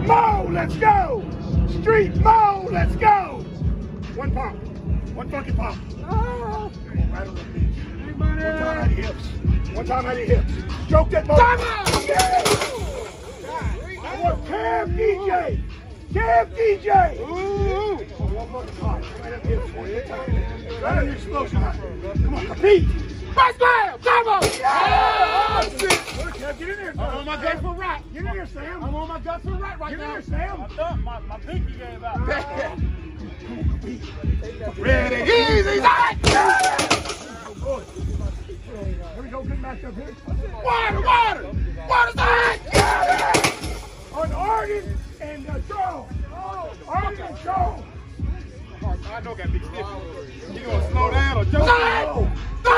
Mo, let's go! Street Mo, let's go! One pump. One fucking pump. Oh. Right on the beach. One time at the hips. One time at the hips. Stroke that Mo. Yeah! Camp DJ! Camp DJ! Ooh! One fucking pump. Right up here. Right on the explosion. Come on, compete! First slam! Come on! Yeah! Oh, shit! Get in there, Sam. I'm on my gut for right. Get in there, Sam. I'm on my gut for right now. Get in there, Sam. I thought my pinky gave out. Ready, easy, side! Here we go, good match up here. Water! Water side! On Arden and Charles. Arden and Charles. I know got big stiff. You gonna slow down or jump? Side!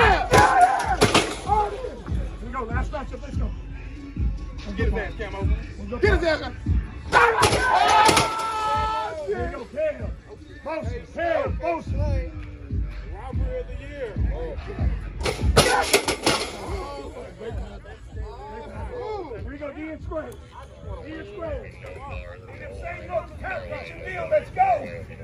Here we go, last matchup, let's go. Get his ass, Camo. Get his ass. Oh, shit. Here we go, Cam. Bosa. Robbery of the year. Here we go, D square. D square. Let's go.